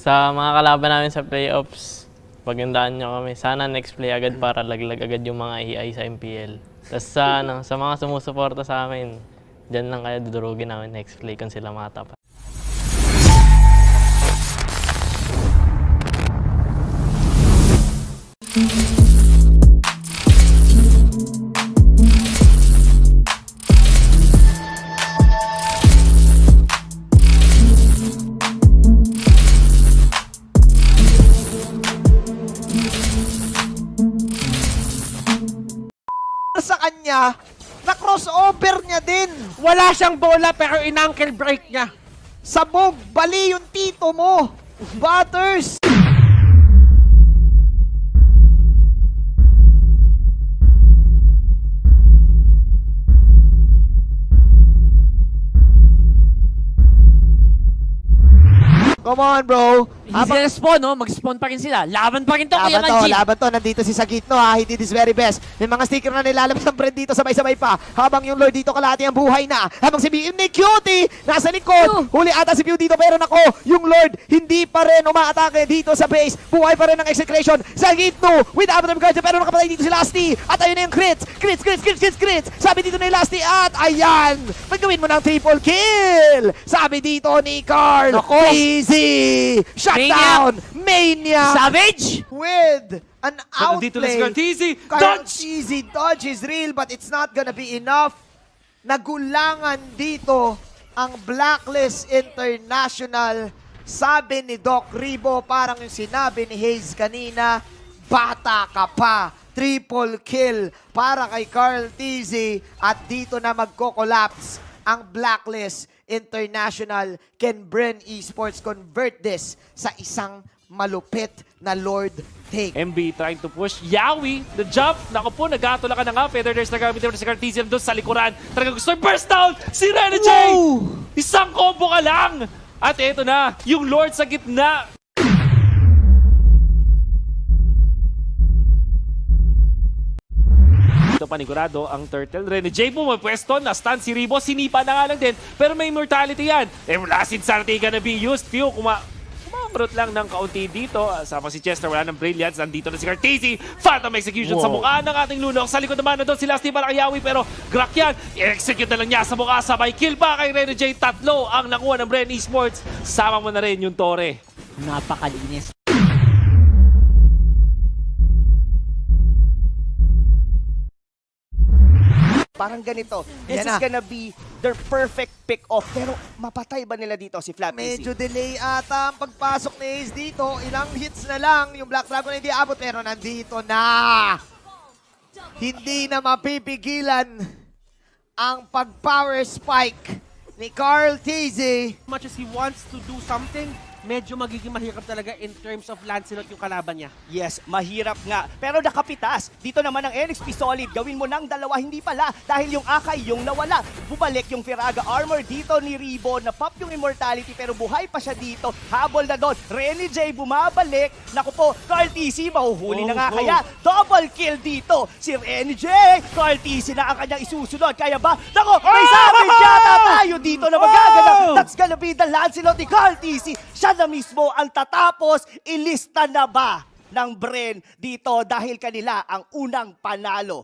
Sa mga kalaban namin sa playoffs, pagandaan nyo kami. Sana next play agad para laglag agad yung mga EI sa MPL. Tapos sa mga sumusuporta sa amin, dyan lang kaya dudurugin namin next play kung sila matapat. Sa kanya, na crossover niya din. Wala siyang bola pero in-ankle break niya. Sabog, bali yung tito mo. Butters. Come on, bro. Hindi sila spawn, no? Mag-spawn pa rin sila. Laban pa rin to, Kuya Kanji. Laban to. Nandito si Sagitno, ha. He did his very best. May mga sticker na nilalabas ng friend dito, sabay-sabay pa. Habang yung Lord dito kalahati ang buhay na. Habang si BM ni Cutie, nasa likod. Huli ata si Pew dito, pero nako, yung Lord, hindi pa rin umaatake dito sa base. Buhay pa rin ang execution. Sagitno, with Avatar Guardian, pero nakapatay dito si Lasty. At ayun na yung crits. Crits. Sabi dito ni Lasty, at ayan, magawin mo ng triple kill. Sabi dito ni Carl. Easy. Shutdown. Mania. Savage. With an Dito na si outplay. Carteezy. Dodge! Dodge! Dodge is real, but it's not gonna be enough. Nagulangan dito ang Blacklist International. Sabi ni Doc Ribo, parang yung sinabi ni Hayes kanina, bata ka pa. Triple kill para kay Carl Tizzy. At dito na magko-collapse ang Blacklist International. Can Bren Esports convert this sa isang malupit na Lord take? MB trying to push. Yawi, the jump. Naku po, nag-atula ka na nga. Feathers na gamit si Cartezy doon sa likuran. Talagang gusto yung burst down. Si Rene J! Isang combo ka lang. At eto na, yung Lord sa gitna. Ito panigurado ang Turtle. Rene J po may pwesto. Na-stun si Ribo. Sinipa na nga lang din. Pero may immortality yan. Last Insarty gonna be used. Few, kumakarot lang ng kaunti dito. Sama si Chester. Wala ng Brilliance. Nandito na si Cartezy. Phantom Execution sa mukha ng ating Lunok. Sa likod naman na doon si Lasty para kay Yawi. Pero Grak yan. I-execute na lang niya sa mukha. Sabay kill pa kay Rene J. Tatlo ang nakuha ng Bren Esports. Sama mo na rin yung Tore. Napakalinis. Parang ganito. This is gonna be their perfect pick-off. Pero mapatay ba nila dito si Flat AC? Medyo delay ata ang pagpasok ni Ace dito. Ilang hits na lang. Yung Black Dragon hindi abot, pero nandito na. Hindi na mapipigilan ang pag-power spike ni Carl Tizzy. As much as he wants to do something, medyo magiging mahirap talaga in terms of Lancelot yung kalaban niya. Yes, mahirap nga. Pero nakapitas. Dito naman ang NXP Solid. Gawin mo ng dalawa, hindi pala. Dahil yung Akai yung nawala. Bubalik yung Firaga Armor dito ni Ribo. Na-pop yung Immortality pero buhay pa siya dito. Habol na doon. Rene J bumabalik. Naku po, Carl TC mahuhuli na nga kaya. Double kill dito. Si Rene J. Carl TC na ang kanyang isusunod. Kaya ba? Naku, may savage yata tayo dito na magaganap. That's gonna be the Lancelot ni Carl TC. Siya na mismo ang tatapos, ilista na ba ng Bren dito dahil kanila ang unang panalo?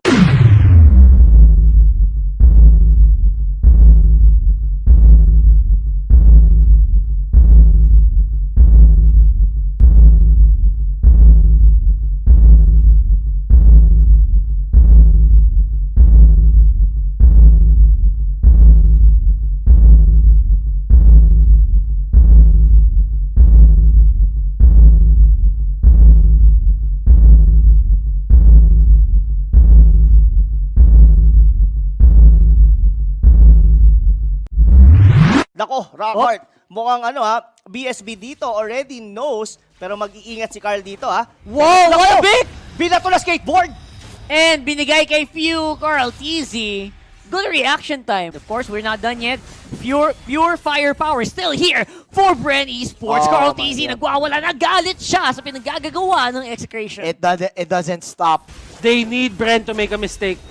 Nako, Rockhart, mukhang BSB dito already knows, pero mag-iingat si Carl dito ha. Wow, what a pick! Binato na skateboard! And binigay kay Few, Carl Tizzy. Good reaction time. Of course, we're not done yet. Pure firepower still here for Bren Esports. Carl Tizzy nagwawala, nagalit siya sa pinagagagawa ng execration. It doesn't stop. They need Bren to make a mistake.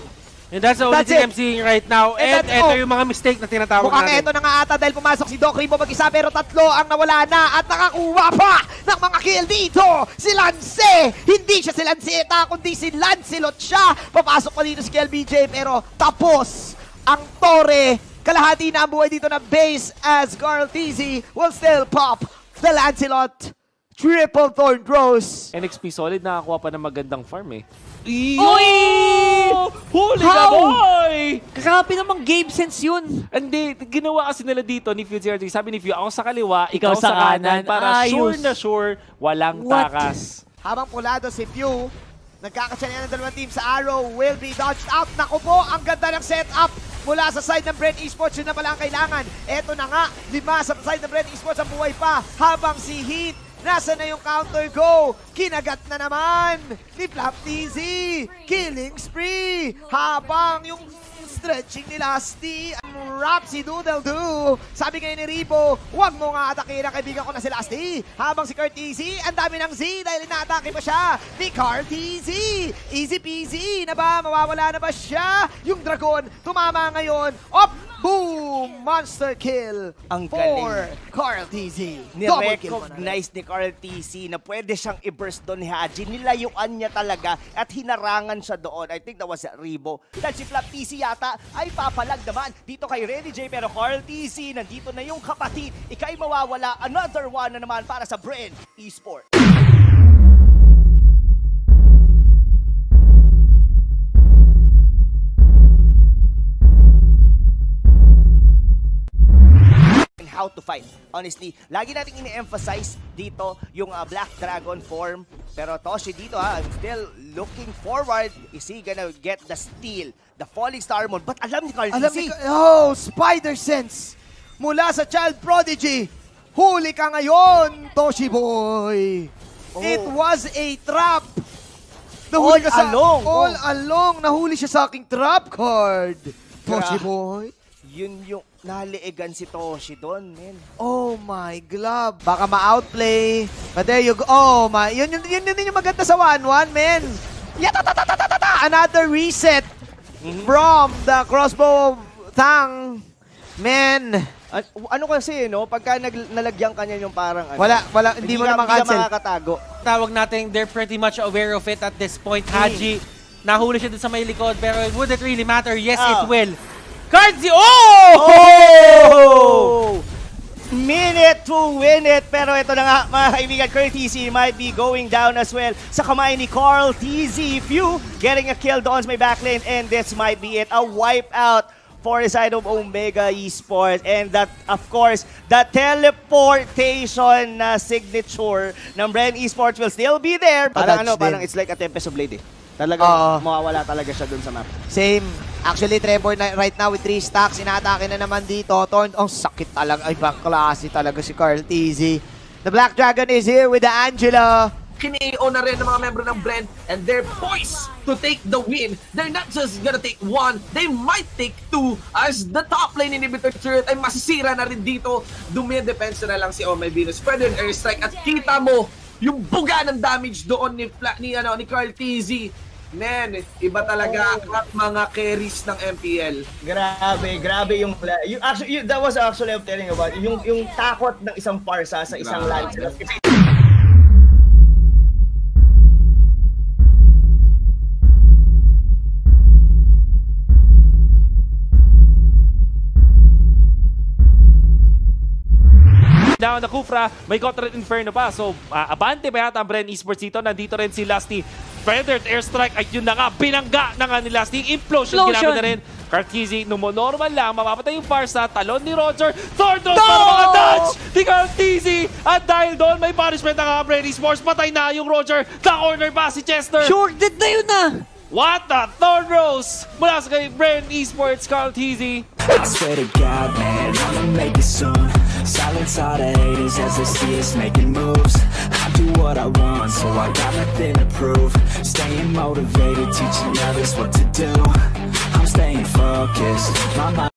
And that's the only That's thing it. I'm seeing right now. And And that's ito all. yung mga mistake na tinatawag Mukhang natin. eto na nga ata dahil pumasok si Doc Ribo mag-isa pero tatlo ang nawala na at nakakuha pa ng mga kill dito. Si Lance! Hindi siya si Lanceta kundi si Lancelot siya. Papasok pa dito si KLBJ pero tapos ang Torre. Kalahati na ang buhay dito na base as Carl TZ will still pop the Lancelot. Triple Thorn Rose. NXP Solid nakakuha pa ng magandang farm eh. Uy! Huli How? ka, boy! Grabe namang game sense yun. Hindi, ginawa kasi nila dito ni Phil CRT. Sabi ni Phil, ako sa kaliwa, Ikaw ikaw sa sa kanan. kanan. Para Ayos. sure na sure, walang What? takas. Habang pulado si Pew, nagkakatsayan ng dalawang team sa Arrow, will be dodged out. Naku po, ang ganda ng setup mula sa side ng Brent Esports. Yun na pala ang kailangan. Eto na nga, 5 sa side ng Brent Esports ang buhay pa. Habang si Heat, nasa na yung counter go? Kinagat na naman ni Flap TZ. Killing spree. Habang yung stretching ni Lasty, ang rap si Doodle Doo. Sabi ngayon ni Ribo, huwag mo nga atakin ang kaibigan ko na si Lasty. Habang si Carteezy, ang dami ng Z dahil inaatake pa siya ni Carteezy. Easy peasy na ba? Mawawala na ba siya? Yung Dragon, tumama ngayon. Op! Boom! Monster kill Ang for galing. Carl TZ. Double kill mo na rin. Ni-recognize ni Carl TC na pwede siyang i-burst doon ni Haji. Nilayuan niya talaga at hinarangan siya doon. I think that was Ribo. Dahil si Flap TC yata ay papalag naman dito kay Renny J. Pero Carl TC, nandito na yung kapatid. Ika'y mawawala. Another one na naman para sa Brent Esports. How to fight. Honestly, lagi nating ini-emphasize dito yung Black Dragon form. Pero Toshi dito still looking forward. Is he gonna get the steal? The Falling Star Moon. But alam ni Carl Alam TC. ni Spider Sense mula sa Child Prodigy. Huli ka ngayon, Toshi Boy. It was a trap. Nahuli ka sa all along. Nahuli siya sa aking trap card. Toshi Boy. Yun yung naliigan si Toshi doon, men. Oh my glove. Baka ma-outplay. But there you go. Oh my. Yun din yung maganda sa 1-1, men. Yatatatatatatata. Another reset from the crossbow Tang. Men. Ano kasi, no? Pagka nalagyan kanya yung parang Wala, hindi mo naman Hindi ka cancel. makakatago. Tawag natin, they're pretty much aware of it at this point. Haji, nahuli siya dun sa may likod, pero would it really matter? Yes, it will. Cardzi! Oh! Minute to win it. Pero ito na nga, mga kaibigan, Carl TZ might be going down as well sa kamay ni Carl TZ. Few getting a kill doon sa may backlane, and this might be it. A wipeout for the side of Omega Esports. And that, of course, the teleportation signature ng Brent Esports will still be there. Parang parang it's like a Tempest of Blade eh. Talagang mawawala talaga siya dun sa map. Same. Actually, Trevor right now with 3 stacks. Inaatake na naman dito. Ang sakit talaga. Ibang klase talaga si Carl TZ. The Black Dragon is here with the Angela. Kini-AO na rin ng mga membro ng Brent and they're poised to take the win. They're not just gonna take 1, they might take 2 as the top lane inhibitor turret ay masisira na rin dito. Dumidepensa na lang si Oh My Venus. Pwede yung airstrike at kita mo yung buga ng damage doon ni Carl TZ. Man, iba talaga ang mga carries ng MPL. Grabe yung actually that was actually I'm telling you about yung takot ng isang Parsa sa isang Lancelot. Down na Kufra, may Gauntlet Inferno pa. So, abante pa yata ang Brent Esports dito. Nandito rin si Lasty. Feathered Airstrike. Ay, yun na nga. Binangga na nga ni Lasty. Implosion. Ginamit na rin. Carteezy, normal lang. Mapapatay yung Farsa. Talon ni Roger. Third drone para mga dodge ni Carteezy. At dahil doon, may punishment na nga Brent Esports. Patay na yung Roger. Na-corner ba si Chester? Shorted na yun na! What the third rose mula sa kay Brent Esports, Carteezy. I swear to God, man, I'ma make it soon. Silence all the haters as they see us making moves. I do what I want, so I got nothing to prove. Staying motivated, teaching others what to do. I'm staying focused. My mind